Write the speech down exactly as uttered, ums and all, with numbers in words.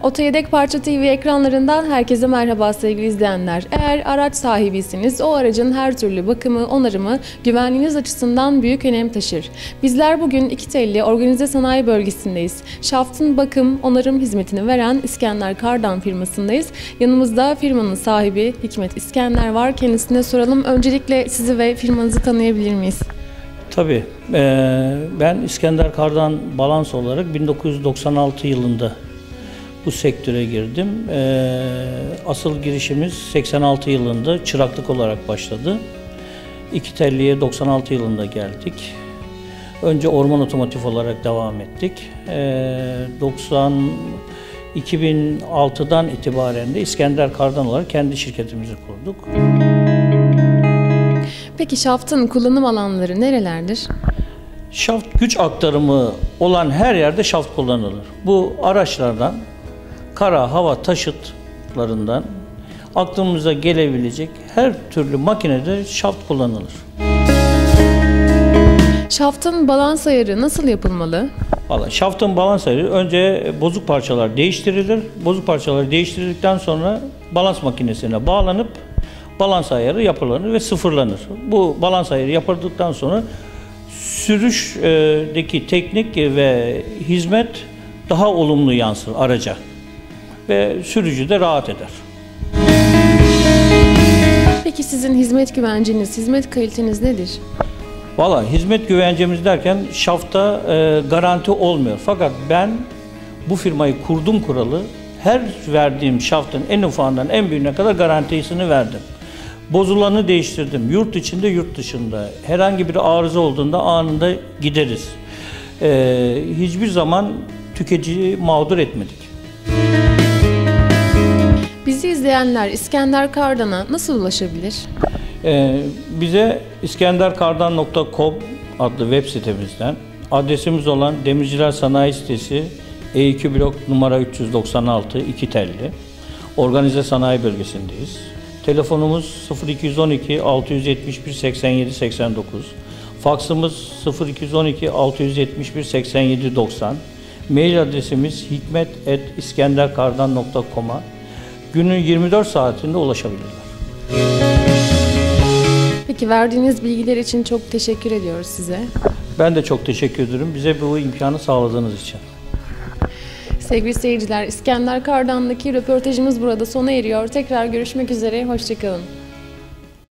Otoyedek Parça T V ekranlarından herkese merhaba sevgili izleyenler. Eğer araç sahibiyseniz o aracın her türlü bakımı, onarımı güvenliğiniz açısından büyük önem taşır. Bizler bugün İkitelli Organize Sanayi Bölgesi'ndeyiz. Şaftın bakım, onarım hizmetini veren İskender Kardan firmasındayız. Yanımızda firmanın sahibi Hikmet İskender var. Kendisine soralım. Öncelikle sizi ve firmanızı tanıyabilir miyiz? Tabii. Ben İskender Kardan Balans olarak bin dokuz yüz doksan altı yılında bu sektöre girdim. Asıl girişimiz seksen altı yılında çıraklık olarak başladı. İkitelli'ye doksan altı yılında geldik. Önce Orman Otomotiv olarak devam ettik. doksan iki bin altıdan itibaren de İskender Kardan olarak kendi şirketimizi kurduk. Peki şaftın kullanım alanları nerelerdir? Şaft güç aktarımı olan her yerde şaft kullanılır. Bu araçlardan, kara, hava taşıtlarından aklımıza gelebilecek her türlü makinede şaft kullanılır. Şaftın balans ayarı nasıl yapılmalı? Vallahi şaftın balans ayarı önce bozuk parçalar değiştirilir. Bozuk parçaları değiştirildikten sonra balans makinesine bağlanıp balans ayarı yapılır ve sıfırlanır. Bu balans ayarı yapıldıktan sonra sürüşteki teknik ve hizmet daha olumlu yansır araca ve sürücü de rahat eder. Peki sizin hizmet güvenceniz, hizmet kaliteniz nedir? Valla hizmet güvencemiz derken şafta e, garanti olmuyor. Fakat ben bu firmayı kurdum kuralı her verdiğim şaftın en ufağından en büyüğüne kadar garantisini verdim. Bozulanı değiştirdim. Yurt içinde, yurt dışında. Herhangi bir arıza olduğunda anında gideriz. Ee, hiçbir zaman tüketiciyi mağdur etmedik. Bizi izleyenler İskender Kardan'a nasıl ulaşabilir? Ee, bize iskenderkardan nokta com adlı web sitemizden, adresimiz olan Demirciler Sanayi Sitesi E iki blok numara üç yüz doksan altı İkitelli, Organize Sanayi Bölgesi'ndeyiz. Telefonumuz sıfır iki yüz on iki altı yüz yetmiş bir seksen yedi seksen dokuz. Faksımız sıfır iki yüz on iki altı yüz yetmiş bir seksen yedi doksan. Mail adresimiz hikmet at iskenderkardan nokta com'a günün yirmi dört saatinde ulaşabilirler. Peki verdiğiniz bilgiler için çok teşekkür ediyoruz size. Ben de çok teşekkür ederim bize bu imkanı sağladığınız için. Sevgili seyirciler, İskender Kardan'daki röportajımız burada sona eriyor. Tekrar görüşmek üzere, hoşça kalın.